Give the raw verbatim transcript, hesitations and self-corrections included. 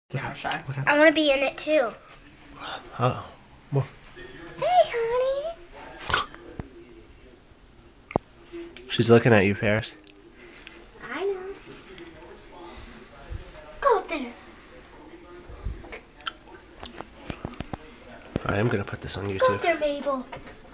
Yeah, shy. I want to be in it too. Oh. Well. Hey, honey. She's looking at you, Ferris. I know. Go up there. I am gonna put this on Go YouTube. up there, Mabel.